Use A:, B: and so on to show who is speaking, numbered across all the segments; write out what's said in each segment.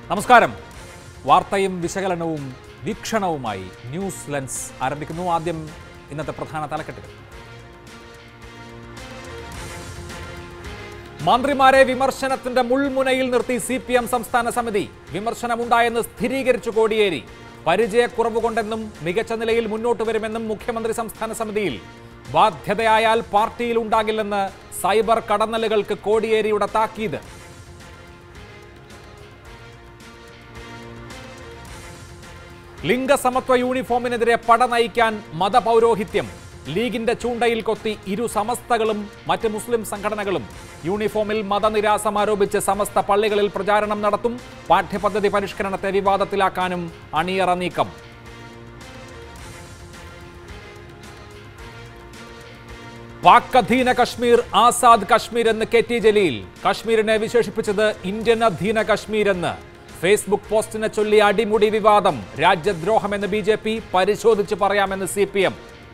A: നമസ്കാരം. വാർത്തയും വിശകലനവും വീക്ഷണവുമായി ന്യൂസ് ലെൻസ് ആരംഭിക്കുന്നു. ആദ്യം ഇന്നത്തെ പ്രധാന തലക്കെട്ടുകൾ. മന്ത്രിമാരെ വിമർശനത്തിന്റെ മുൾമുനയിൽ നിർത്തി CPM സംസ്ഥാന സമിതി. വിമർശനമുണ്ടായെന്ന് സ്ഥിരീകരിച്ചു കോടിയേരി. പരിചയക്കുറവ് കൊണ്ടെന്നും മികച്ച നിലയിൽ മുന്നോട്ട് വരുമെന്നും മുഖ്യമന്ത്രി സംസ്ഥാന സമിതിയിൽ. ബാധ്യതയായാൽ പാർട്ടിയിൽ ഉണ്ടാകില്ലെന്ന് സൈബർ കടന്നലുകൾക്ക് കോടിയേരിയുടെ താക്കീത്. ലിംഗസമത്വ യൂണിഫോമിനെതിരെ പട നയിക്കാൻ മതപൗരോഹിത്യം. ലീഗിന്റെ ചൂണ്ടയിൽ കൊത്തി ഇരു സമസ്തകളും മറ്റ് മുസ്ലിം സംഘടനകളും. യൂണിഫോമിൽ മതനിരാസം ആരോപിച്ച് സമസ്ത പള്ളികളിൽ പ്രചാരണം നടത്തും. പാഠ്യപദ്ധതി പരിഷ്കരണത്തെ വിവാദത്തിലാക്കാനും അണിയറ നീക്കം. പാക് അധീന കശ്മീർ ആസാദ് കശ്മീർ എന്ന് KT ജലീൽ. കശ്മീരിനെ വിശേഷിപ്പിച്ചത് ഇന്ത്യൻ അധീന കശ്മീർ എന്ന്. ഫേസ്ബുക്ക് പോസ്റ്റിനെ ചൊല്ലി അടിമുടി വിവാദം. രാജ്യദ്രോഹമെന്ന് BJP, പരിശോധിച്ച് പറയാമെന്ന് CPM.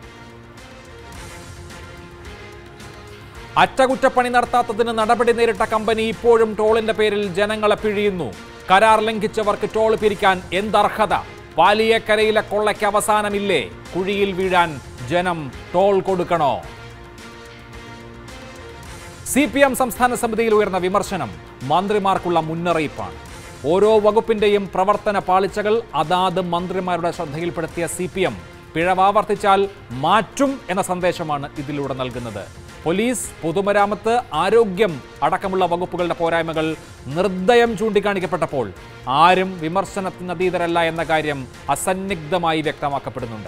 A: അറ്റകുറ്റപ്പണി നടത്താത്തതിന് നടപടി നേരിട്ട കമ്പനി ഇപ്പോഴും ടോളിന്റെ പേരിൽ ജനങ്ങളെ പിഴിയുന്നു. കരാർ ലംഘിച്ചവർക്ക് ടോൾ പിരിക്കാൻ എന്തർഹത? പാലിയേക്കരയിലെ കൊള്ളയ്ക്ക് അവസാനമില്ലേ? കുഴിയിൽ വീഴാൻ ജനം ടോൾ കൊടുക്കണോ? CPM സംസ്ഥാന സമിതിയിൽ ഉയർന്ന വിമർശനം മന്ത്രിമാർക്കുള്ള മുന്നറിയിപ്പാണ്. ഓരോ വകുപ്പിന്റെയും പ്രവർത്തന പാളിച്ചകൾ അതാത് മന്ത്രിമാരുടെ ശ്രദ്ധയിൽപ്പെടുത്തിയ CPM പിഴവാവർത്തിച്ചാൽ മാറ്റും എന്ന സന്ദേശമാണ് ഇതിലൂടെ നൽകുന്നത്. പോലീസ്, പൊതുമരാമത്ത്, ആരോഗ്യം അടക്കമുള്ള വകുപ്പുകളുടെ പോരായ്മകൾ നിർദ്ദയം ചൂണ്ടിക്കാണിക്കപ്പെട്ടപ്പോൾ ആരും വിമർശനത്തിന് അതീതരല്ല എന്ന കാര്യം അസന്നിഗ്ധമായി വ്യക്തമാക്കപ്പെടുന്നുണ്ട്.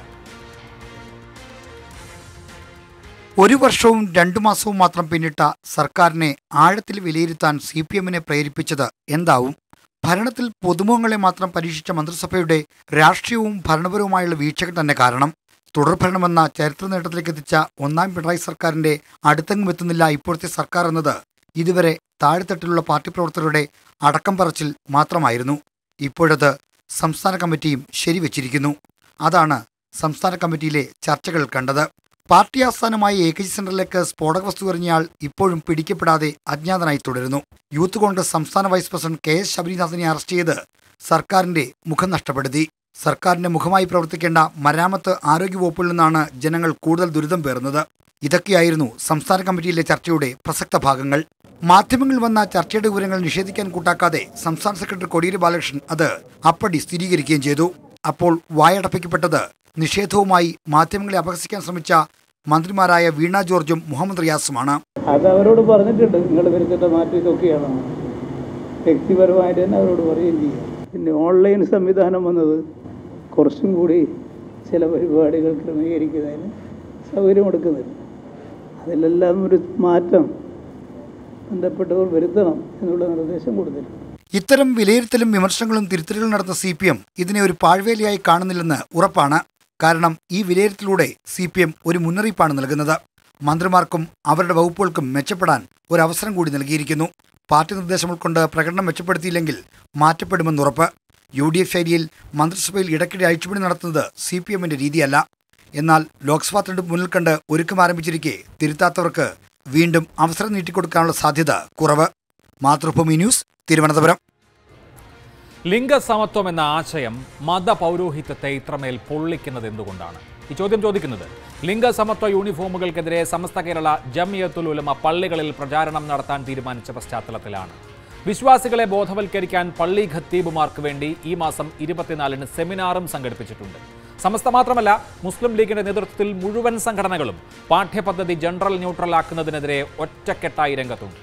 B: ഒരു വർഷവും 2 മാസവും മാത്രം പിന്നിട്ട സർക്കാരിനെ ആഴത്തിൽ വിലയിരുത്താൻ CPMനെ പ്രേരിപ്പിച്ചത് എന്താവും? ഭരണത്തിൽ പുതുമുഖങ്ങളെ മാത്രം പരീക്ഷിച്ച മന്ത്രിസഭയുടെ രാഷ്ട്രീയവും ഭരണപരവുമായുള്ള വീഴ്ചകൾ തന്നെ കാരണം. തുടർഭരണമെന്ന ചരിത്ര നേട്ടത്തിലേക്ക് എത്തിച്ച ഒന്നാം പിണറായി സർക്കാരിന്റെ അടുത്തെങ്ങും എത്തുന്നില്ല ഇപ്പോഴത്തെ സർക്കാർ എന്നത് ഇതുവരെ താഴെത്തട്ടിലുള്ള പാർട്ടി പ്രവർത്തകരുടെ അടക്കം പറച്ചിൽ മാത്രമായിരുന്നു. ഇപ്പോഴത് സംസ്ഥാന കമ്മിറ്റിയും ശരിവെച്ചിരിക്കുന്നു. അതാണ് സംസ്ഥാന കമ്മിറ്റിയിലെ ചർച്ചകൾ കണ്ടത്. പാർട്ടി ആസ്ഥാനമായ AKG സെന്ററിലേക്ക് സ്ഫോടക വസ്തു എറിഞ്ഞയാൾ ഇപ്പോഴും പിടിക്കപ്പെടാതെ അജ്ഞാതനായി തുടരുന്നു. യൂത്ത് കോൺഗ്രസ് സംസ്ഥാന വൈസ് പ്രസിഡന്റ് KS ശബരിനാഥിനെ അറസ്റ്റ് ചെയ്ത് സർക്കാരിന്റെ മുഖം നഷ്ടപ്പെടുത്തി. സർക്കാരിന്റെ മുഖമായി പ്രവർത്തിക്കേണ്ട മരാമത്ത്, ആരോഗ്യ വകുപ്പിൽ നിന്നാണ് ജനങ്ങൾ കൂടുതൽ ദുരിതം പേറുന്നത്. ഇതൊക്കെയായിരുന്നു സംസ്ഥാന കമ്മിറ്റിയിലെ ചർച്ചയുടെ പ്രസക്ത ഭാഗങ്ങൾ. മാധ്യമങ്ങളിൽ വന്ന ചർച്ചയുടെ വിവരങ്ങൾ നിഷേധിക്കാൻ കൂട്ടാക്കാതെ സംസ്ഥാന സെക്രട്ടറി കോടിയേരി ബാലകൃഷ്ണൻ അത് അപ്പടി സ്ഥിരീകരിക്കുകയും ചെയ്തു. അപ്പോൾ വായടപ്പിക്കപ്പെട്ടത് നിഷേധവുമായി മാധ്യമങ്ങളെ അപഹസിക്കാൻ ശ്രമിച്ച മന്ത്രിമാരായ വീണ ജോർജും മുഹമ്മദ് റിയാസുമാണ്.
C: അത് അവരോട് പറഞ്ഞിട്ടുണ്ട്, നിങ്ങൾ വരുത്തിട്ട് മാറ്റി ഇതൊക്കെയാണ് വ്യക്തിപരമായിട്ട് തന്നെ അവരോട് പറയുകയും ചെയ്യും. പിന്നെ ഓൺലൈൻ സംവിധാനം വന്നത് കുറച്ചും കൂടി ചില പരിപാടികൾ ക്രമീകരിക്കുന്നതിന് സൗകര്യമെടുക്കുന്നില്ല. അതിലെല്ലാം ഒരു മാറ്റം ബന്ധപ്പെട്ടവർ വരുത്തണം എന്നുള്ള നിർദ്ദേശം കൊടുത്തിട്ടുണ്ട്.
B: ഇത്തരം വിലയിരുത്തലും വിമർശനങ്ങളും തിരുത്തലുകളും നടത്തുന്ന CPM ഇതിനെ ഒരു പാഴ്വേലയായി കാണുന്നില്ലെന്ന് ഉറപ്പാണ്. കാരണം ഈ വിലയിരുത്തലിലൂടെ CPM ഒരു മുന്നറിയിപ്പാണ് നൽകുന്നത്. മന്ത്രിമാർക്കും അവരുടെ വകുപ്പുകൾക്കും മെച്ചപ്പെടാൻ ഒരു അവസരം കൂടി നൽകിയിരിക്കുന്നു. പാർട്ടി നിർദ്ദേശം ഉൾക്കൊണ്ട് പ്രകടനം മെച്ചപ്പെടുത്തിയില്ലെങ്കിൽ മാറ്റപ്പെടുമെന്നുറപ്പ്. UDF ശൈലിയിൽ മന്ത്രിസഭയിൽ ഇടയ്ക്കിടെ അഴിച്ചുപണി നടത്തുന്നത് CPMന്റെ രീതിയല്ല. എന്നാൽ ലോക്സഭാ തെരഞ്ഞെടുപ്പ് മുന്നിൽ കണ്ട് ഒരുക്കം ആരംഭിച്ചിരിക്കെ തിരുത്താത്തവർക്ക് വീണ്ടും അവസരം നീട്ടിക്കൊടുക്കാനുള്ള സാധ്യത കുറവ്. മാതൃഭൂമി ന്യൂസ്, തിരുവനന്തപുരം.
A: ലിംഗസമത്വം എന്ന ആശയം മതപൗരോഹിത്യത്തെ ഇത്രമേൽ പൊള്ളിക്കുന്നത് എന്തുകൊണ്ടാണ്? ഈ ചോദ്യം ചോദിക്കുന്നത് ലിംഗസമത്വ യൂണിഫോമുകൾക്കെതിരെ സമസ്ത കേരള ജംഇയ്യത്തുൽ ഉലമ പള്ളികളിൽ പ്രചാരണം നടത്താൻ തീരുമാനിച്ച പശ്ചാത്തലത്തിലാണ്. വിശ്വാസികളെ ബോധവൽക്കരിക്കാൻ പള്ളി ഖത്തീബുമാർക്ക് വേണ്ടി ഈ മാസം 24-ന് സെമിനാറും സംഘടിപ്പിച്ചിട്ടുണ്ട്. സമസ്ത മാത്രമല്ല, മുസ്ലിം ലീഗിന്റെ നേതൃത്വത്തിൽ മുഴുവൻ സംഘടനകളും പാഠ്യപദ്ധതി ജനറൽ ന്യൂട്രൽ ആക്കുന്നതിനെതിരെ ഒറ്റക്കെട്ടായി രംഗത്തുണ്ട്.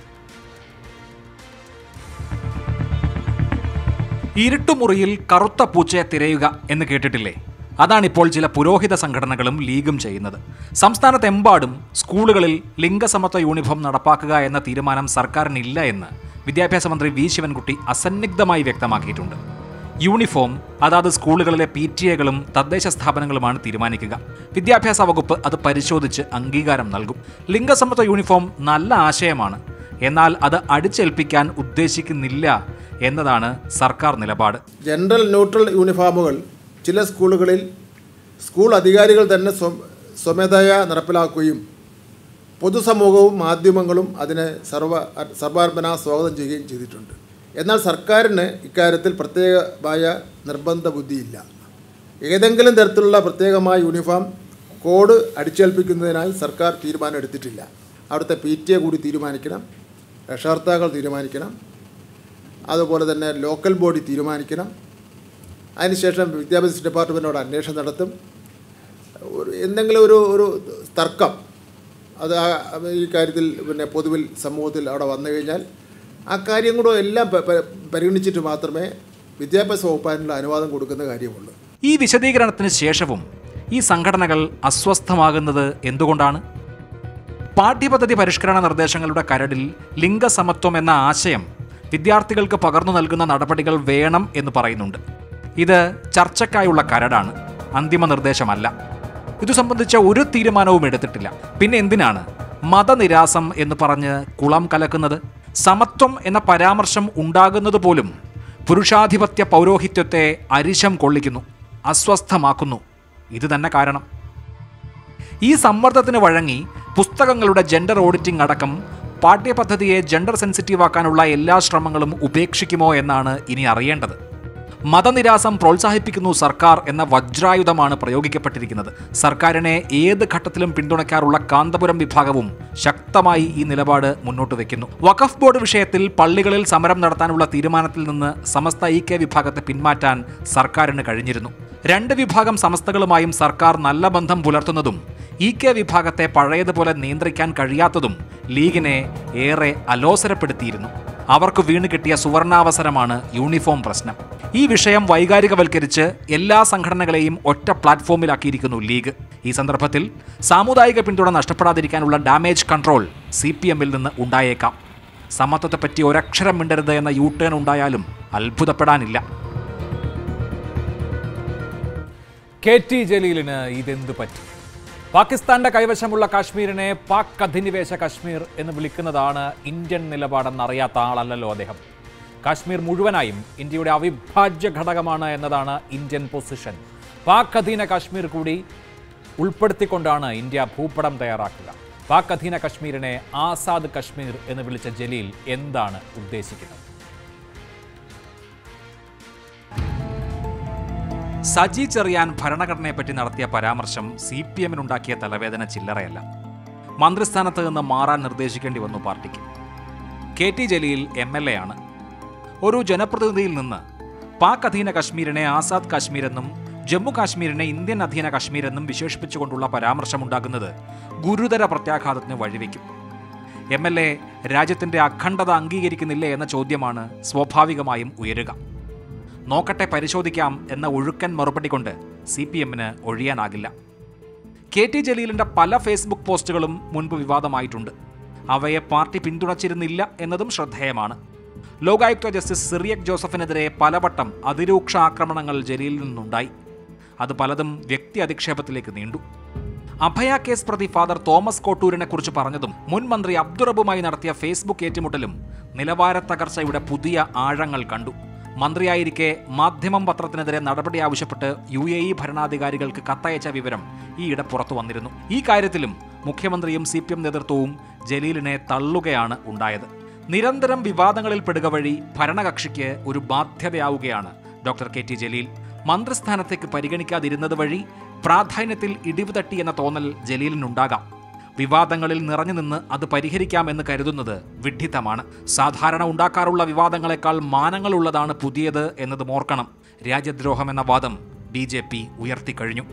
A: ഇരുട്ടുമുറിയിൽ കറുത്ത പൂച്ചയെ തിരയുക എന്ന് കേട്ടിട്ടില്ലേ? അതാണിപ്പോൾ ചില പുരോഹിത സംഘടനകളും ലീഗും ചെയ്യുന്നത്. സംസ്ഥാനത്തെമ്പാടും സ്കൂളുകളിൽ ലിംഗസമത്വ യൂണിഫോം നടപ്പാക്കുക എന്ന തീരുമാനം സർക്കാരിനില്ല എന്ന് വിദ്യാഭ്യാസ മന്ത്രി V. ശിവൻകുട്ടി അസന്നിഗ്ധമായി വ്യക്തമാക്കിയിട്ടുണ്ട്. യൂണിഫോം അതാത് സ്കൂളുകളിലെ PTA-കളും തദ്ദേശ സ്ഥാപനങ്ങളുമാണ് തീരുമാനിക്കുക. വിദ്യാഭ്യാസ വകുപ്പ് അത് പരിശോധിച്ച് അംഗീകാരം നൽകും. ലിംഗസമത്വ യൂണിഫോം നല്ല ആശയമാണ്, എന്നാൽ അത് അടിച്ചേൽപ്പിക്കാൻ ഉദ്ദേശിക്കുന്നില്ല എന്നതാണ് സർക്കാർ നിലപാട്.
D: ജനറൽ ന്യൂട്രൽ യൂണിഫോമുകൾ ചില സ്കൂളുകളിൽ സ്കൂൾ അധികാരികൾ തന്നെ സ്വമേധയാ നടപ്പിലാക്കുകയും പൊതുസമൂഹവും മാധ്യമങ്ങളും അതിനെ സർവാത്മന സ്വാഗതം ചെയ്യുകയും ചെയ്തിട്ടുണ്ട്. എന്നാൽ സർക്കാരിന് ഇക്കാര്യത്തിൽ പ്രത്യേകമായ നിർബന്ധ ബുദ്ധിയില്ല. ഏതെങ്കിലും തരത്തിലുള്ള പ്രത്യേകമായ യൂണിഫോം കോഡ് അടിച്ചേൽപ്പിക്കുന്നതിനായി സർക്കാർ തീരുമാനം എടുത്തിട്ടില്ല. അവിടുത്തെ PTA കൂടി തീരുമാനിക്കണം, രക്ഷകർത്താക്കൾ തീരുമാനിക്കണം, അതുപോലെ തന്നെ ലോക്കൽ ബോഡി തീരുമാനിക്കണം. അതിനുശേഷം വിദ്യാഭ്യാസ ഡിപ്പാർട്ട്മെൻറ്റോട് അന്വേഷണം നടത്തും. എന്തെങ്കിലും ഒരു തർക്കം അത് ഈ കാര്യത്തിൽ പിന്നെ പൊതുവിൽ സമൂഹത്തിൽ അവിടെ വന്നു കഴിഞ്ഞാൽ ആ കാര്യം കൂടെ എല്ലാം പരിഗണിച്ചിട്ട് മാത്രമേ വിദ്യാഭ്യാസ വകുപ്പിനുള്ള അനുവാദം കൊടുക്കുന്ന കാര്യമുള്ളൂ.
A: ഈ വിശദീകരണത്തിന് ശേഷവും ഈ സംഘടനകൾ അസ്വസ്ഥമാകുന്നത് എന്തുകൊണ്ടാണ്? പാഠ്യപദ്ധതി പരിഷ്കരണ നിർദ്ദേശങ്ങളുടെ കരടിൽ ലിംഗസമത്വം എന്ന ആശയം വിദ്യാർത്ഥികൾക്ക് പകർന്നു നൽകുന്ന നടപടികൾ വേണം എന്ന് പറയുന്നുണ്ട്. ഇത് ചർച്ചയ്ക്കായുള്ള കരടാണ്, അന്തിമ നിർദ്ദേശമല്ല. ഇതു സംബന്ധിച്ച ഒരു തീരുമാനവും എടുത്തിട്ടില്ല. പിന്നെ എന്തിനാണ് മതനിരാസം എന്ന് പറഞ്ഞ് കുളം കലക്കുന്നത്? സമത്വം എന്ന പരാമർശം ഉണ്ടാകുന്നത് പോലും പുരുഷാധിപത്യ പൗരോഹിത്യത്തെ അരിശം കൊള്ളിക്കുന്നു, അസ്വസ്ഥമാക്കുന്നു. ഇത് തന്നെ കാരണം. ഈ സമ്മർദ്ദത്തിന് വഴങ്ങി പുസ്തകങ്ങളുടെ ജെൻഡർ ഓഡിറ്റിംഗ് അടക്കം പാഠ്യപദ്ധതിയെ ജെൻഡർ സെൻസിറ്റീവാക്കാനുള്ള എല്ലാ ശ്രമങ്ങളും ഉപേക്ഷിക്കുമോ എന്നാണ് ഇനി അറിയേണ്ടത്. മതനിരാസം പ്രോത്സാഹിപ്പിക്കുന്നു സർക്കാർ എന്ന വജ്രായുധമാണ് പ്രയോഗിക്കപ്പെട്ടിരിക്കുന്നത്. സർക്കാരിനെ ഏത് ഘട്ടത്തിലും പിന്തുണയ്ക്കാറുള്ള കാന്തപുരം വിഭാഗവും ശക്തമായി ഈ നിലപാട് മുന്നോട്ട് വയ്ക്കുന്നു. വഖഫ് ബോർഡ് വിഷയത്തിൽ പള്ളികളിൽ സമരം നടത്താനുള്ള തീരുമാനത്തിൽ നിന്ന് സമസ്ത EK വിഭാഗത്തെ പിന്മാറ്റാൻ സർക്കാരിന് കഴിഞ്ഞിരുന്നു. രണ്ട് വിഭാഗം സമസ്തകളുമായും സർക്കാർ നല്ല ബന്ധം പുലർത്തുന്നതും EK വിഭാഗത്തെ പഴയതുപോലെ നിയന്ത്രിക്കാൻ കഴിയാത്തതും ലീഗിനെ ഏറെ അലോസരപ്പെടുത്തിയിരുന്നു. അവർക്ക് വീണ് കിട്ടിയ സുവർണാവസരമാണ് യൂണിഫോം പ്രശ്നം. ഈ വിഷയം വൈകാരികവൽക്കരിച്ച് എല്ലാ സംഘടനകളെയും ഒറ്റ പ്ലാറ്റ്ഫോമിലാക്കിയിരിക്കുന്നു ലീഗ്. ഈ സന്ദർഭത്തിൽ സാമുദായിക പിന്തുണ നഷ്ടപ്പെടാതിരിക്കാനുള്ള ഡാമേജ് കൺട്രോൾ CPM-ൽ നിന്ന് ഉണ്ടായേക്കാം. സമത്വത്തെപ്പറ്റി ഒരക്ഷരം മിണ്ടരുത് എന്ന യൂട്ടേൺ ഉണ്ടായാലും അത്ഭുതപ്പെടാനില്ല. KT ജലീലിന് ഇതെന്തു പറ്റി? പാകിസ്ഥാന്റെ കൈവശമുള്ള കാശ്മീരിനെ പാക് അധിനിവേശ കാശ്മീർ എന്ന് വിളിക്കുന്നതാണ് ഇന്ത്യൻ നിലപാടെന്നറിയാത്ത ആളല്ലല്ലോ അദ്ദേഹം. കാശ്മീർ മുഴുവനായും ഇന്ത്യയുടെ അവിഭാജ്യ ഘടകമാണ് എന്നതാണ് ഇന്ത്യൻ പൊസിഷൻ. പാക് അധീന കാശ്മീർ കൂടി ഉൾപ്പെടുത്തിക്കൊണ്ടാണ് ഇന്ത്യ ഭൂപടം തയ്യാറാക്കുക. പാക് അധീന കാശ്മീരിനെ ആസാദ് കാശ്മീർ എന്ന് വിളിച്ച ജലീൽ എന്താണ് ഉദ്ദേശിക്കുന്നത്? സജി ചെറിയാൻ ഭരണഘടനയെപ്പറ്റി നടത്തിയ പരാമർശം CPM-നുണ്ടാക്കിയ തലവേദന ചില്ലറയല്ല. മന്ത്രിസ്ഥാനത്ത് നിന്ന് മാറാൻ നിർദ്ദേശിക്കേണ്ടി വന്നു പാർട്ടിക്ക്. KT ജലീൽ MLA ആണ്. ഒരു ജനപ്രതിനിധിയിൽ നിന്ന് പാക് അധീന കാശ്മീരിനെ ആസാദ് കാശ്മീർ എന്നും ജമ്മു കാശ്മീരിനെ ഇന്ത്യൻ അധീന കാശ്മീർ എന്നും വിശേഷിപ്പിച്ചുകൊണ്ടുള്ള പരാമർശമുണ്ടാകുന്നത് ഗുരുതര പ്രത്യാഘാതത്തിന് വഴിവെക്കും. MLA രാജ്യത്തിൻ്റെ അഖണ്ഡത അംഗീകരിക്കുന്നില്ലേ എന്ന ചോദ്യമാണ് സ്വാഭാവികമായും ഉയരുക. നോക്കട്ടെ, പരിശോധിക്കാം എന്ന ഒഴുക്കൻ മറുപടി കൊണ്ട് CPM-ന് ഒഴിയാനാകില്ല. KT ജലീലിൻ്റെ പല ഫേസ്ബുക്ക് പോസ്റ്റുകളും മുൻപ് വിവാദമായിട്ടുണ്ട്. അവയെ പാർട്ടി പിന്തുണച്ചിരുന്നില്ല എന്നതും ശ്രദ്ധേയമാണ്. ലോകായുക്ത ജസ്റ്റിസ് സിറിയക് ജോസഫിനെതിരെ പലവട്ടം അതിരൂക്ഷ ആക്രമണങ്ങൾ ജലീലിൽ നിന്നുണ്ടായി. അത് പലതും വ്യക്തി അധിക്ഷേപത്തിലേക്ക് നീണ്ടു. അഭയ കേസ് പ്രതി ഫാദർ തോമസ് കോട്ടൂരിനെ കുറിച്ച് പറഞ്ഞതും മുൻ മന്ത്രി അബ്ദുറബുമായി നടത്തിയ ഫേസ്ബുക്ക് ഏറ്റുമുട്ടലും നിലവാര തകർച്ചയുടെ പുതിയ ആഴങ്ങൾ കണ്ടു. മന്ത്രിയായിരിക്കെ മാധ്യമം പത്രത്തിനെതിരെ നടപടി ആവശ്യപ്പെട്ട് UAE ഭരണാധികാരികൾക്ക് കത്തയച്ച വിവരം ഈയിടെ പുറത്തു വന്നിരുന്നു. ഈ കാര്യത്തിലും മുഖ്യമന്ത്രിയും CPM നേതൃത്വവും ജലീലിനെ തള്ളുകയാണ് ഉണ്ടായത്. നിരന്തരം വിവാദങ്ങളിൽ പെടുക വഴി ഭരണകക്ഷിക്ക് ഒരു ബാധ്യതയാവുകയാണ് ഡോക്ടർ KT ജലീൽ. മന്ത്രിസ്ഥാനത്തേക്ക് പരിഗണിക്കാതിരുന്നത് വഴി പ്രാധാന്യത്തിൽ ഇടിവ് തട്ടി എന്ന തോന്നൽ ജലീലിനുണ്ടാകാം. വിവാദങ്ങളിൽ നിറഞ്ഞു നിന്ന് അത് പരിഹരിക്കാമെന്ന് കരുതുന്നത് വിഡ്ഢിത്തമാണ്. സാധാരണ ഉണ്ടാക്കാറുള്ള വിവാദങ്ങളെക്കാൾ മാനങ്ങളുള്ളതാണ് പുതിയത് എന്നത് ഓർക്കണം. രാജ്യദ്രോഹം എന്ന വാദം BJP ഉയർത്തിക്കഴിഞ്ഞു.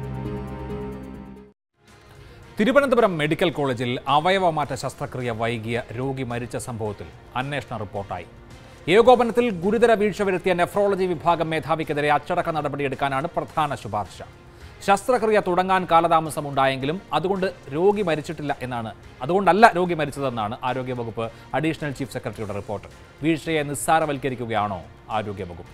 A: തിരുവനന്തപുരം മെഡിക്കൽ കോളേജിൽ അവയവമാറ്റ ശസ്ത്രക്രിയ വൈകിയ രോഗി മരിച്ച സംഭവത്തിൽ അന്വേഷണ റിപ്പോർട്ടായി. ഏകോപനത്തിൽ ഗുരുതര വീഴ്ച വരുത്തിയ നെഫ്രോളജി വിഭാഗം മേധാവിക്കെതിരെ അച്ചടക്ക നടപടിയെടുക്കാനാണ് പ്രധാന ശുപാർശ. ശസ്ത്രക്രിയ തുടങ്ങാൻ കാലതാമസം ഉണ്ടായെങ്കിലും അതുകൊണ്ടല്ല രോഗി മരിച്ചതെന്നാണ് ആരോഗ്യവകുപ്പ് അഡീഷണൽ ചീഫ് സെക്രട്ടറിയുടെ റിപ്പോർട്ട്. വീഴ്ചയെ നിസ്സാരവൽക്കരിക്കുകയാണോ ആരോഗ്യവകുപ്പ്?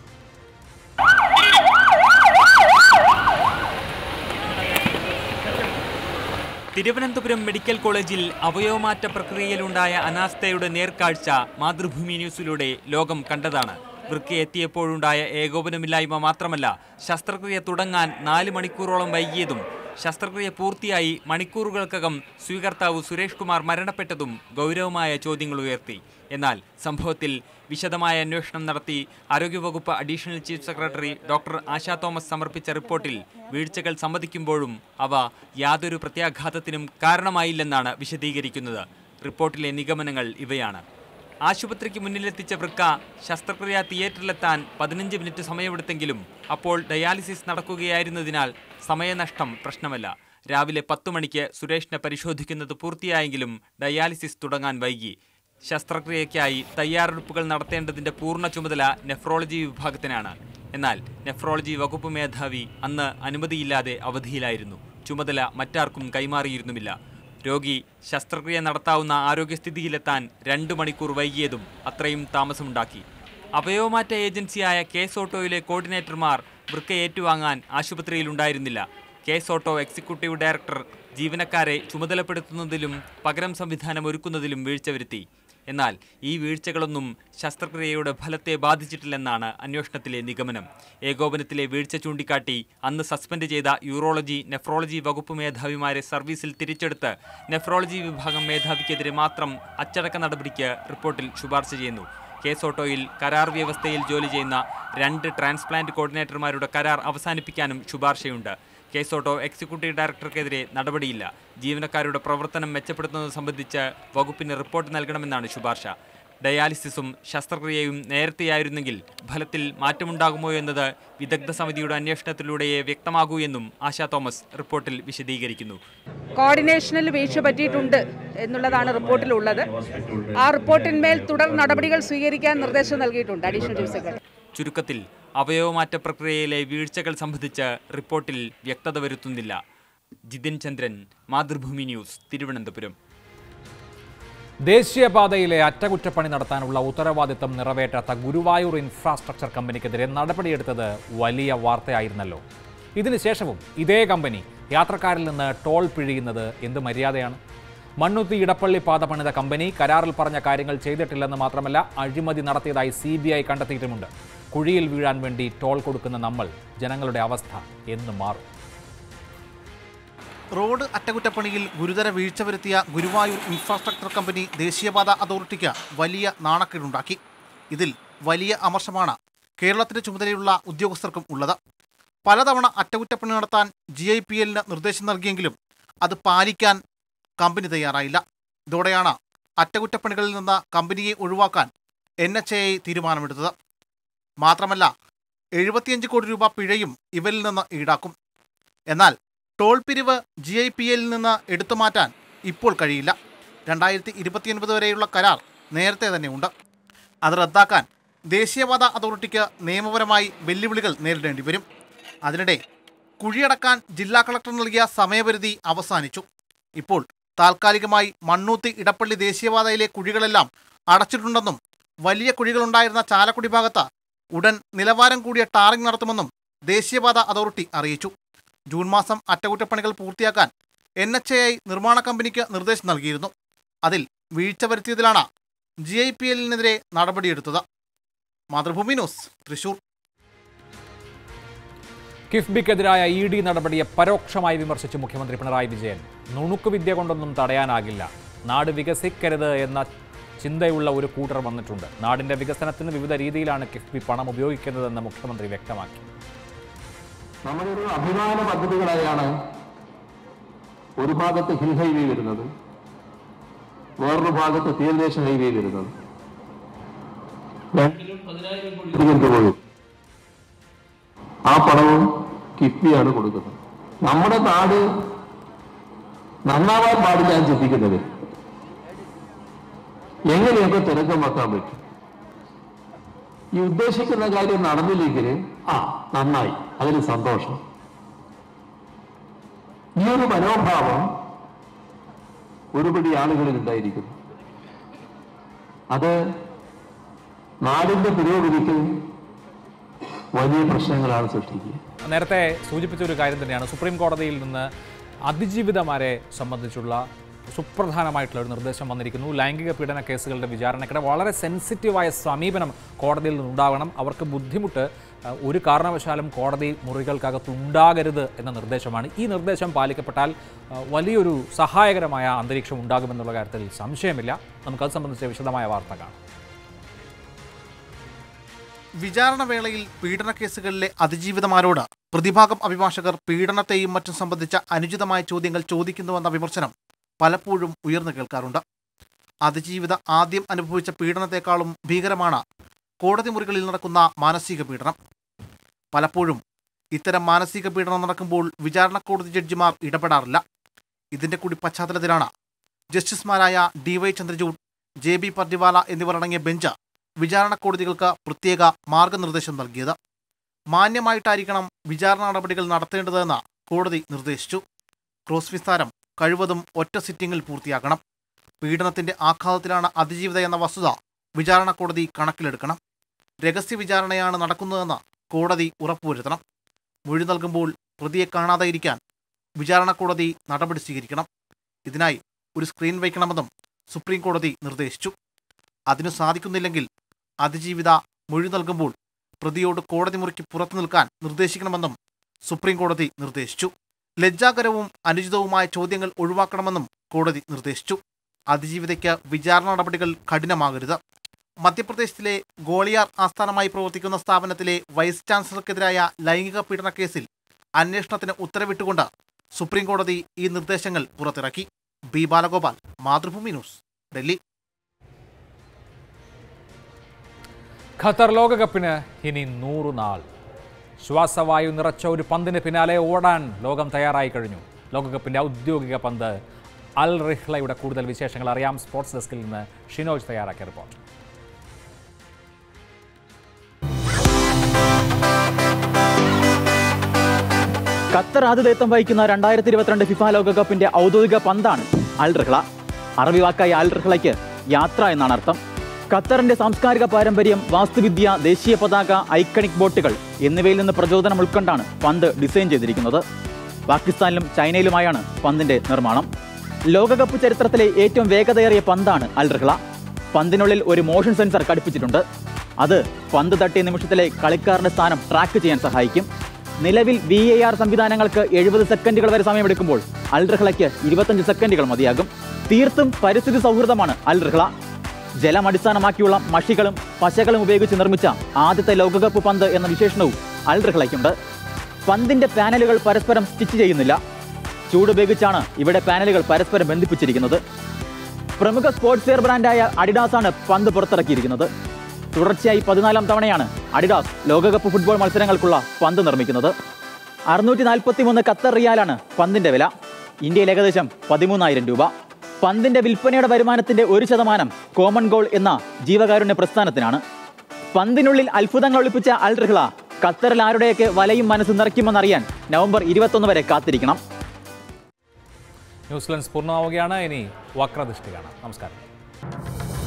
E: തിരുവനന്തപുരം മെഡിക്കൽ കോളേജിൽ അവയവമാറ്റ പ്രക്രിയയിലുണ്ടായ അനാസ്ഥയുടെ നേർക്കാഴ്ച മാതൃഭൂമി ന്യൂസിലൂടെ ലോകം കണ്ടതാണ്. വൃക്ക എത്തിയപ്പോഴുണ്ടായ ഏകോപനമില്ലായ്മ മാത്രമല്ല, ശസ്ത്രക്രിയ തുടങ്ങാൻ 4 മണിക്കൂറോളം വൈകിയതും ശസ്ത്രക്രിയ പൂർത്തിയായി മണിക്കൂറുകൾക്കകം സ്വീകർത്താവ് സുരേഷ് കുമാർ മരണപ്പെട്ടതും ഗൗരവമായ ചോദ്യങ്ങൾ ഉയർത്തി. എന്നാൽ സംഭവത്തിൽ വിശദമായ അന്വേഷണം നടത്തി ആരോഗ്യവകുപ്പ് additional chief secretary doctor Asha Thomas സമർപ്പിച്ച റിപ്പോർട്ടിൽ വീഴ്ചകൾ സമ്മതിക്കുമ്പോഴും അവ യാതൊരു പ്രത്യാഘാതത്തിനും കാരണമായില്ലെന്നാണ് വിശദീകരിക്കുന്നത്. റിപ്പോർട്ടിലെ നിഗമനങ്ങൾ ഇവയാണ്: ആശുപത്രിക്ക് മുന്നിലെത്തിച്ച വൃക്ക ശസ്ത്രക്രിയാ തിയേറ്ററിലെത്താൻ 15 മിനിറ്റ് സമയമെടുത്തെങ്കിലും അപ്പോൾ ഡയാലിസിസ് നടക്കുകയായിരുന്നതിനാൽ സമയനഷ്ടം പ്രശ്നമല്ല. രാവിലെ 10 മണിക്ക് സുരേഷിനെ പരിശോധിക്കുന്നത് പൂർത്തിയായെങ്കിലും ഡയാലിസിസ് തുടങ്ങാൻ വൈകി. ശസ്ത്രക്രിയയ്ക്കായി തയ്യാറെടുപ്പുകൾ നടത്തേണ്ടതിന്റെ പൂർണ്ണ ചുമതല നെഫ്രോളജി വിഭാഗത്തിനാണ്. എന്നാൽ നെഫ്രോളജി വകുപ്പ് മേധാവി അന്ന് അനുമതിയില്ലാതെ അവധിയിലായിരുന്നു. ചുമതല മറ്റാർക്കും കൈമാറിയിരുന്നുമില്ല. രോഗി ശസ്ത്രക്രിയ നടത്താവുന്ന ആരോഗ്യസ്ഥിതിയിലെത്താൻ 2 മണിക്കൂർ വൈകിയതും അത്രയും താമസമുണ്ടാക്കി. അവയവമാറ്റ ഏജൻസിയായ കേസ് ഓട്ടോയിലെ കോർഡിനേറ്റർമാർ വൃക്ക ഏറ്റുവാങ്ങാൻ ആശുപത്രിയിലുണ്ടായിരുന്നില്ല. കേസ് ഓട്ടോ എക്സിക്യൂട്ടീവ് ഡയറക്ടർ ജീവനക്കാരെ ചുമതലപ്പെടുത്തുന്നതിലും പകരം സംവിധാനം ഒരുക്കുന്നതിലും വീഴ്ച വരുത്തി. എന്നാൽ ഈ വീഴ്ചകളൊന്നും ശസ്ത്രക്രിയയുടെ ഫലത്തെ ബാധിച്ചിട്ടില്ലെന്നാണ് അന്വേഷണത്തിലെ നിഗമനം. ഏകോപനത്തിലെ വീഴ്ച ചൂണ്ടിക്കാട്ടി അന്ന് സസ്പെൻഡ് ചെയ്ത യൂറോളജി, നെഫ്രോളജി വകുപ്പ് മേധാവിമാരെ സർവീസിൽ തിരിച്ചെടുത്ത് നെഫ്രോളജി വിഭാഗം മേധാവിക്കെതിരെ മാത്രം അച്ചടക്ക നടപടിക്ക് റിപ്പോർട്ടിൽ ശുപാർശ ചെയ്യുന്നു. കേസ് ഓട്ടോയിൽ കരാർ വ്യവസ്ഥയിൽ ജോലി ചെയ്യുന്ന 2 ട്രാൻസ്പ്ലാന്റ് കോർഡിനേറ്റർമാരുടെ കരാർ അവസാനിപ്പിക്കാനും ശുപാർശയുണ്ട്. കേസ് ഓട്ടോ എക്സിക്യൂട്ടീവ് ഡയറക്ടർക്കെതിരെ നടപടിയില്ല. ജീവനക്കാരുടെ പ്രവർത്തനം മെച്ചപ്പെടുത്തുന്നത് സംബന്ധിച്ച് വകുപ്പിന് റിപ്പോർട്ട് നൽകണമെന്നാണ് ശുപാർശ. ഡയാലിസിസും ശസ്ത്രക്രിയയും നേരത്തെയായിരുന്നെങ്കിൽ ഫലത്തിൽ മാറ്റമുണ്ടാകുമോ എന്നത് വിദഗ്ധ സമിതിയുടെ അന്വേഷണത്തിലൂടെയേ വ്യക്തമാകൂ എന്നും ആശാ തോമസ് റിപ്പോർട്ടിൽ വിശദീകരിക്കുന്നു.
F: കോർഡിനേഷനിൽ വീഴ്ച പറ്റിയിട്ടുണ്ട് എന്നുള്ളതാണ് റിപ്പോർട്ടിലുള്ളത്. ആ റിപ്പോർട്ടിന്മേൽ തുടർ നടപടികൾ സ്വീകരിക്കാൻ നിർദ്ദേശം നൽകിയിട്ടുണ്ട് അഡീഷണൽ ചീഫ് സെക്രട്ടറി.
E: ചുരുക്കത്തിൽ അവയവമാറ്റ പ്രക്രിയയിലെ വീഴ്ചകൾ സംബന്ധിച്ച് റിപ്പോർട്ടിൽ വ്യക്തത വരുത്തുന്നില്ല. ജിതിൻ ചന്ദ്രൻ, മാതൃഭൂമി ന്യൂസ്, തിരുവനന്തപുരം.
A: ദേശീയപാതയിലെ അറ്റകുറ്റപ്പണി നടത്താനുള്ള ഉത്തരവാദിത്തം നിറവേറ്റാത്ത ഗുരുവായൂർ ഇൻഫ്രാസ്ട്രക്ചർ കമ്പനിക്കെതിരെ നടപടിയെടുത്തത് വലിയ വാർത്തയായിരുന്നല്ലോ. ഇതിനുശേഷവും ഇതേ കമ്പനി യാത്രക്കാരിൽ നിന്ന് ടോൾ പിഴിയുന്നത് എന്ത് മര്യാദയാണ്? മണ്ണുത്തി ഇടപ്പള്ളി പാത പണിത കമ്പനി കരാറിൽ പറഞ്ഞ കാര്യങ്ങൾ ചെയ്തിട്ടില്ലെന്ന് മാത്രമല്ല, അഴിമതി നടത്തിയതായി CBI കണ്ടെത്തിയിട്ടുമുണ്ട്. കുഴിയിൽ വീഴാൻ വേണ്ടി ടോൾ കൊടുക്കുന്ന നമ്മൾ, ജനങ്ങളുടെ അവസ്ഥ എന്ന് മാറും?
G: റോഡ് അറ്റകുറ്റപ്പണിയിൽ ഗുരുതര വീഴ്ച വരുത്തിയ ഗുരുവായൂർ ഇൻഫ്രാസ്ട്രക്ചർ കമ്പനി ദേശീയപാത അതോറിറ്റിക്ക് വലിയ നാണക്കേടുണ്ടാക്കി. ഇതിൽ വലിയ അമർഷമാണ് കേരളത്തിന്റെ ചുമതലയുള്ള ഉദ്യോഗസ്ഥർക്കും ഉള്ളത്. പലതവണ അറ്റകുറ്റപ്പണി നടത്താൻ GIPLന് നിർദ്ദേശം നൽകിയെങ്കിലും അത് പാലിക്കാൻ കമ്പനി തയ്യാറായില്ല. ഇതോടെയാണ് അറ്റകുറ്റപ്പണികളിൽ നിന്ന് കമ്പനിയെ ഒഴിവാക്കാൻ NHAI തീരുമാനമെടുത്തത്. മാത്രമല്ല 75 കോടി രൂപ പിഴയും ഇവരിൽ നിന്ന് ഈടാക്കും. എന്നാൽ ടോൾ പിരിവ് GIPLൽ നിന്ന് എടുത്തുമാറ്റാൻ ഇപ്പോൾ കഴിയില്ല. 2029 വരെയുള്ള കരാർ നേരത്തെ തന്നെ ഉണ്ട്. അത് റദ്ദാക്കാൻ ദേശീയപാത അതോറിറ്റിക്ക് നിയമപരമായി വെല്ലുവിളികൾ നേരിടേണ്ടി വരും. അതിനിടെ കുഴിയടക്കാൻ ജില്ലാ കളക്ടർ നൽകിയ സമയപരിധി അവസാനിച്ചു. ഇപ്പോൾ താൽക്കാലികമായി മണ്ണൂത്തി ഇടപ്പള്ളി ദേശീയപാതയിലെ കുഴികളെല്ലാം അടച്ചിട്ടുണ്ടെന്നും വലിയ കുഴികളുണ്ടായിരുന്ന ചാലക്കുടി ഭാഗത്ത് ഉടൻ നിലവാരം കൂടിയ ടാറിംഗ് നടത്തുമെന്നും ദേശീയപാത അതോറിറ്റി അറിയിച്ചു. ജൂൺ മാസം അറ്റകുറ്റപ്പണികൾ പൂർത്തിയാക്കാൻ NHAI നിർമ്മാണ കമ്പനിക്ക് നിർദ്ദേശം നൽകിയിരുന്നു. അതിൽ വീഴ്ച വരുത്തിയതിലാണ് GIPLനെതിരെ നടപടിയെടുത്തത്. മാതൃഭൂമി ന്യൂസ്, തൃശൂർ.
A: കിഫ്ബിക്കെതിരായ ED നടപടിയെ പരോക്ഷമായി വിമർശിച്ച് മുഖ്യമന്ത്രി പിണറായി വിജയൻ. നുണുക്കുവിദ്യ കൊണ്ടൊന്നും തടയാനാകില്ല, നാട് വികസിക്കരുത് എന്ന ചിന്തയുള്ള ഒരു കൂട്ടർ വന്നിട്ടുണ്ട്. നാടിന്റെ വികസനത്തിന് വിവിധ രീതിയിലാണ് കിഫ്ബി പണം ഉപയോഗിക്കുന്നതെന്ന് മുഖ്യമന്ത്രി വ്യക്തമാക്കി.
H: നമ്മളൊരു അഭിമാന പദ്ധതികളായാണ് ഒരു ഭാഗത്ത് ഹിൽ ഹൈവേ വരുന്നത്, വേറൊരു ഭാഗത്ത് തീരദേശ ഹൈവേ വരുന്നത്. രണ്ടിലും 10,000 കോടി രൂപ ആ പണവും കിഫ്ബിയാണ് കൊടുക്കുന്നത്. നമ്മുടെ നാട് നന്നാവാൻ പാടില്ല എന്ന് ചിന്തിക്കുന്നത് എങ്ങനെയൊക്കെ തിരക്കം വെക്കാൻ പറ്റും. ഈ ഉദ്ദേശിക്കുന്ന കാര്യം നടന്നില്ലെങ്കിൽ നന്നായി, അതിന് സന്തോഷം. ഈ ഒരു മനോഭാവം ഒരുപടി ആളുകളിൽ ഉണ്ടായിരിക്കുന്നു. അത് നാടിന്റെ പുരോഗതിക്ക് വലിയ പ്രശ്നങ്ങളാണ് സൃഷ്ടിക്കുക.
A: നേരത്തെ സൂചിപ്പിച്ച ഒരു കാര്യം തന്നെയാണ് സുപ്രീം കോടതിയിൽ നിന്ന് അതിജീവിതമാരെ സംബന്ധിച്ചുള്ള സുപ്രധാനമായിട്ടുള്ള ഒരു നിർദ്ദേശം വന്നിരിക്കുന്നു. ലൈംഗിക പീഡന കേസുകളുടെ വിചാരണയ്ക്കിടെ വളരെ സെൻസിറ്റീവായ സമീപനം കോടതിയിൽ നിന്നുണ്ടാവണം. അവർക്ക് ബുദ്ധിമുട്ട് ഒരു കാരണവശാലും കോടതി മുറികൾക്കകത്ത് ഉണ്ടാകരുത് എന്ന നിർദ്ദേശമാണ്. ഈ നിർദ്ദേശം പാലിക്കപ്പെട്ടാൽ വലിയൊരു സഹായകരമായ അന്തരീക്ഷം ഉണ്ടാകുമെന്നുള്ള കാര്യത്തിൽ സംശയമില്ല. നമുക്കത് സംബന്ധിച്ച വിശദമായ വാർത്ത കാണാം.
G: വിചാരണ വേളയിൽ പീഡന കേസുകളിലെ അതിജീവിതമാരോട് പ്രതിഭാഗം അഭിഭാഷകർ പീഡനത്തെയും മറ്റും സംബന്ധിച്ച അനുചിതമായ ചോദ്യങ്ങൾ ചോദിക്കുന്നുവെന്ന വിമർശനം പലപ്പോഴും ഉയർന്നു കേൾക്കാറുണ്ട്. അതിജീവിത ആദ്യം അനുഭവിച്ച പീഡനത്തെക്കാളും ഭീകരമാണ് കോടതി മുറികളിൽ നടക്കുന്ന മാനസിക പീഡനം. പലപ്പോഴും ഇത്തരം മാനസിക പീഡനം നടക്കുമ്പോൾ വിചാരണ കോടതി ജഡ്ജിമാർ ഇടപെടാറില്ല. ഇതിന്റെ കൂടി പശ്ചാത്തലത്തിലാണ് ജസ്റ്റിസുമാരായ DY ചന്ദ്രചൂഡ്, JB പർദിവാല എന്നിവരടങ്ങിയ ബെഞ്ച് വിചാരണ കോടതികൾക്ക് പ്രത്യേക മാർഗനിർദ്ദേശം നൽകിയത്. മാന്യമായിട്ടായിരിക്കണം വിചാരണ നടപടികൾ നടത്തേണ്ടതെന്ന് കോടതി നിർദ്ദേശിച്ചു. ക്രോസ് വിസ്താരം കഴിവതും ഒറ്റ സിറ്റിംഗിൽ പൂർത്തിയാക്കണം. പീഡനത്തിന്റെ ആഘാതത്തിലാണ് അതിജീവിത എന്ന വസ്തുത വിചാരണ കോടതി കണക്കിലെടുക്കണം. രഹസ്യ വിചാരണയാണ് നടക്കുന്നതെന്ന് കോടതി ഉറപ്പുവരുത്തണം. മൊഴി നൽകുമ്പോൾ പ്രതിയെ കാണാതെയിരിക്കാൻ വിചാരണ കോടതി നടപടി സ്വീകരിക്കണം. ഇതിനായി ഒരു സ്ക്രീൻ വയ്ക്കണമെന്നും സുപ്രീം കോടതി നിർദ്ദേശിച്ചു. അതിനു സാധിക്കുന്നില്ലെങ്കിൽ അതിജീവിത മൊഴി നൽകുമ്പോൾ പ്രതിയോട് കോടതി മുറിക്ക് പുറത്തു നിൽക്കാൻ നിർദ്ദേശിക്കണമെന്നും സുപ്രീം കോടതി നിർദ്ദേശിച്ചു. ലജ്ജാകരവും അനുചിതവുമായ ചോദ്യങ്ങൾ ഒഴിവാക്കണമെന്നും കോടതി നിർദ്ദേശിച്ചു. അതിജീവിതയ്ക്ക് വിചാരണ നടപടികൾ കഠിനമാകരുത്. മധ്യപ്രദേശിലെ ഗോളിയാർ ആസ്ഥാനമായി പ്രവർത്തിക്കുന്ന സ്ഥാപനത്തിലെ വൈസ് ചാൻസലർക്കെതിരായ ലൈംഗിക പീഡന കേസിൽ അന്വേഷണത്തിന് ഉത്തരവിട്ടുകൊണ്ട് സുപ്രീം കോടതി ഈ നിർദ്ദേശങ്ങൾ പുറത്തിറക്കി. B. Balagopal, Mathrubhumi news, Delhi.
A: Qatar ലോകകപ്പിന് ഇനി 100 നാൾ. ശ്വാസവായു നിറച്ച ഒരു പന്തിന് പിന്നാലെ ഓടാൻ ലോകം തയ്യാറായി കഴിഞ്ഞു. ലോകകപ്പിന്റെ ഔദ്യോഗിക പന്ത് അൽ റിഹ്ലയുടെ കൂടുതൽ വിശേഷങ്ങൾ അറിയാം. സ്പോർട്സ് ഡെസ്കിൽ നിന്ന് ഷിനോജ് തയ്യാറാക്കിയ റിപ്പോർട്ട്.
I: ഖത്തർ ആതിഥേയത്വം വഹിക്കുന്ന 2022 ഫിഫ ലോകകപ്പിന്റെ ഔദ്യോഗിക പന്താണ് അൽ റിഹ്ല. അറബി വാക്കായ അൽ റിഹ്ലയ്ക്ക് യാത്ര എന്നാണ് അർത്ഥം. ഖത്തറിന്റെ സാംസ്കാരിക പാരമ്പര്യം, വാസ്തുവിദ്യ, ദേശീയ പതാക, ഐക്കണിക് ബോട്ടുകൾ എന്നിവയിൽ നിന്ന് പ്രചോദനം ഉൾക്കൊണ്ടാണ് പന്ത് ഡിസൈൻ ചെയ്തിരിക്കുന്നത്. പാകിസ്ഥാനിലും ചൈനയിലുമായാണ് പന്തിന്റെ നിർമ്മാണം. ലോകകപ്പ് ചരിത്രത്തിലെ ഏറ്റവും വേഗതയേറിയ പന്താണ് അൽ റിഹ്ല. പന്തിനുള്ളിൽ ഒരു മോഷൻ സെൻസർ ഘടിപ്പിച്ചിട്ടുണ്ട്. അത് പന്ത് തട്ടിയ നിമിഷത്തിലെ കളിക്കാരന്റെ സ്ഥാനം ട്രാക്ക് ചെയ്യാൻ സഹായിക്കും. നിലവിൽ VAR സംവിധാനങ്ങൾക്ക് 70 സെക്കൻഡുകൾ വരെ സമയമെടുക്കുമ്പോൾ അൽ റിഹ്ലയ്ക്ക് 25 സെക്കൻഡുകൾ മതിയാകും. തീർത്തും പരിസ്ഥിതി സൗഹൃദമാണ് അൽ റിഹ്ല. ജലം അടിസ്ഥാനമാക്കിയുള്ള മഷികളും പശകളും ഉപയോഗിച്ച് നിർമ്മിച്ച ആദ്യത്തെ ലോകകപ്പ് പന്ത് എന്ന വിശേഷണവും അൽ റിഹ്ലയ്ക്കുണ്ട്. പന്തിന്റെ പാനലുകൾ പരസ്പരം സ്റ്റിച്ച് ചെയ്യുന്നില്ല. ചൂടുപയോഗിച്ചാണ് ഇവിടെ പാനലുകൾ പരസ്പരം ബന്ധിപ്പിച്ചിരിക്കുന്നത്. പ്രമുഖ സ്പോർട്സ് വെയർ ബ്രാൻഡായ അഡിഡാസാണ് പന്ത് പുറത്തിറക്കിയിരിക്കുന്നത്. തുടർച്ചയായി 14ാം തവണയാണ് അഡിഡാസ് ലോകകപ്പ് ഫുട്ബോൾ മത്സരങ്ങൾക്കുള്ള പന്ത് നിർമ്മിക്കുന്നത്. 643 ഖത്തർ റിയാലാണ് പന്തിന്റെ വില. ഇന്ത്യയിൽ ഏകദേശം 13,000 രൂപ. പന്തിന്റെ വിൽപ്പനയുടെ വരുമാനത്തിന്റെ 1% കോമൺ ഗോൾ എന്ന ജീവകാരുണ്യ പ്രസ്ഥാനത്തിനാണ്. പന്തിനുള്ളിൽ അത്ഭുതങ്ങൾ ഒളിപ്പിച്ച അൽ റിഹ്ല ഖത്തറിൽ ആരുടെയൊക്കെ വലയും മനസ്സ് നിറയ്ക്കുമെന്നറിയാൻ നവംബർ 21 വരെ കാത്തിരിക്കണം.
A: ന്യൂസ് ലെൻസ് പൂർണ്ണമാവുകയാണ്. ഇനി വക്രദൃഷ്ടി കാണാം. നമസ്കാരം.